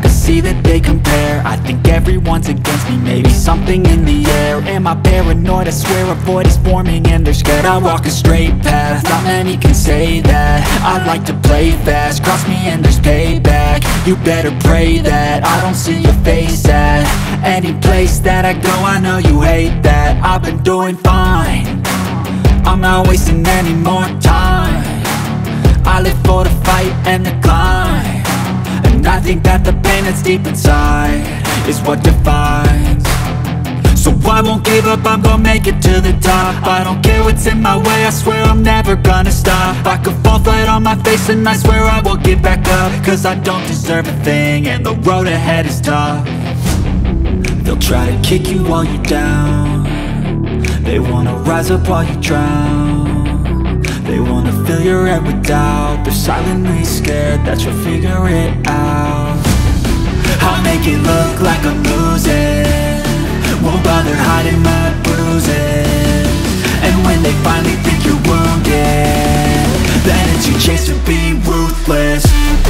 can see that they compare. I think everyone's against me, maybe something in the air. Am I paranoid? I swear a void is forming and they're scared. I walk a straight path, not many can say that. I like to play fast, cross me and there's payback. You better pray that I don't see your face at any place that I go. I know you hate that. I've been doing fine, I'm not wasting any more time. I live for the fight and the climb, and I think that the pain that's deep inside is what defines. So I won't give up, I'm gonna make it to the top. I don't care what's in my way, I swear I'm never gonna stop. I could fall flat on my face and I swear I will get back up, cause I don't deserve a thing and the road ahead is tough. They'll try to kick you while you're down, they wanna rise up while you drown. They wanna fill your head with doubt, they're silently scared that you'll figure it out. I'll make it look like I'm losing, won't bother hiding my bruises. And when they finally think you're wounded, then it's your chance to be ruthless.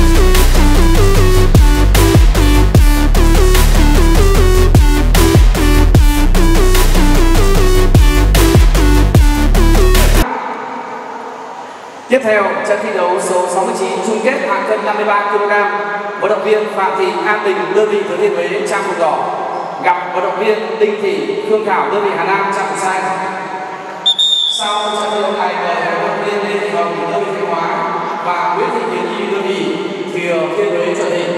Tiếp theo, trận thi đấu số 69 chung kết hạng cân 53 kg. Vận động viên Phạm Thị An Bình, đơn vị Thừa Thiên Huế, trang phục đỏ, gặp vận động viên Đinh Thị Phương Thảo, đơn vị Hà Nam, trang phục xanh. Sau trận thi đấu này, mời vận động viên Lê Thị Hồng, đơn vị Thanh Hóa, và Nguyễn Thị Yến Nhi, đơn vị Thừa Thiên Huế chuẩn bị.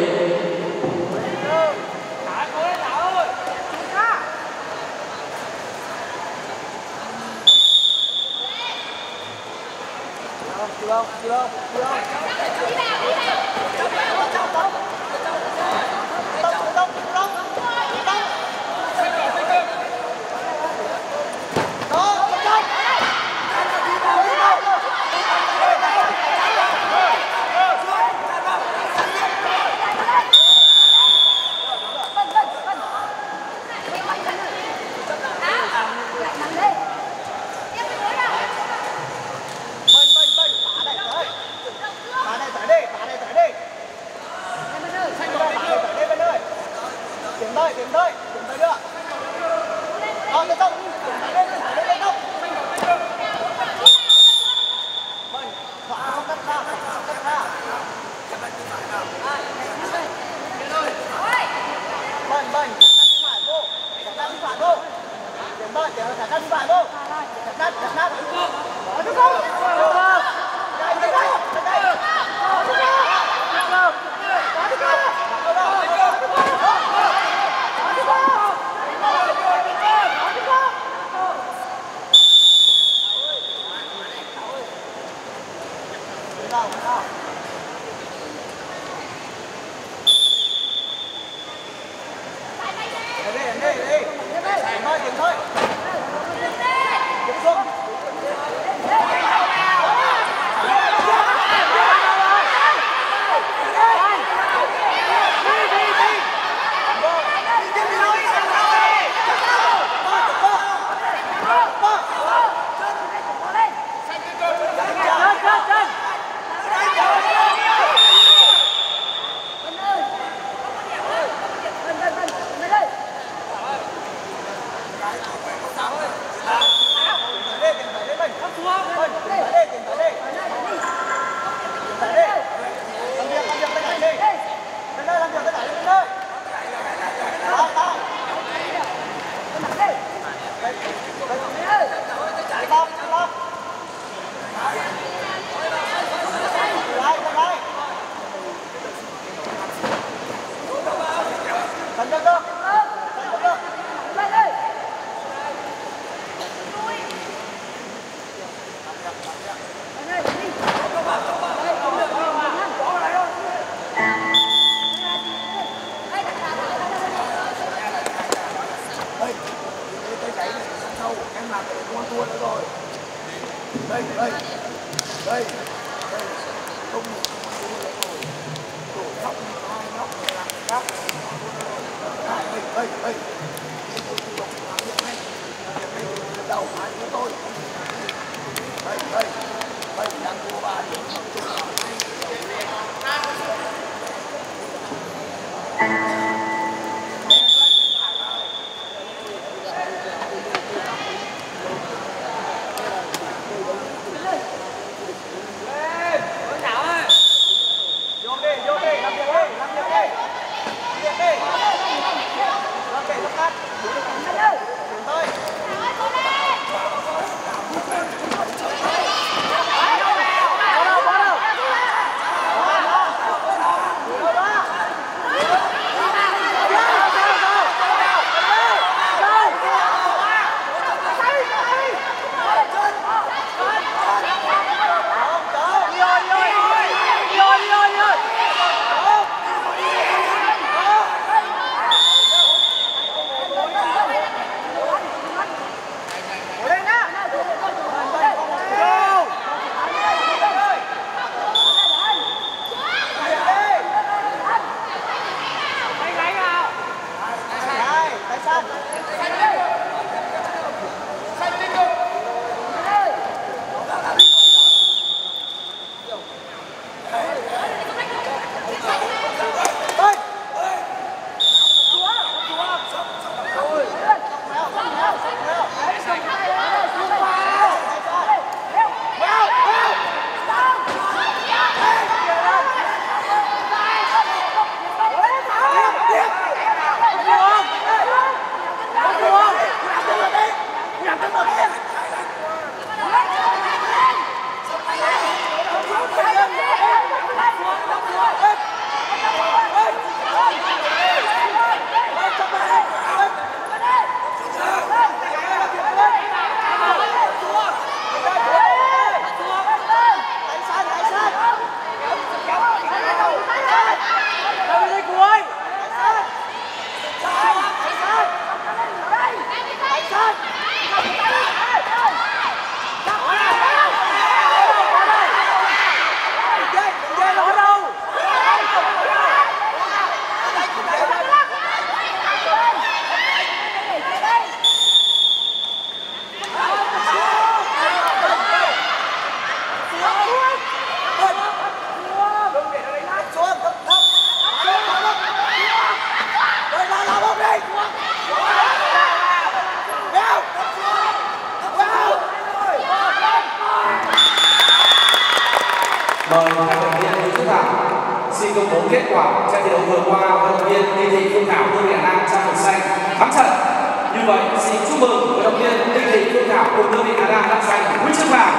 Mời hai vận động viên Lý Phước Thảo xin công bố kết quả trận thi đấu vừa qua. Vận động viên Đinh Thị Phương Thảo đơn vị Hà Nam trang phục xanh thắng trận. Như vậy xin chúc mừng vận động viên Đinh Thị Phương Thảo cùng đơn vị Hà Nam đã giành huy chương vàng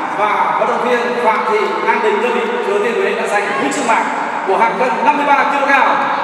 và vận động viên Phạm Thị An Đình đơn vị Thừa Thiên Huế đã giành huy chương bạc của hạng cân 53 kg.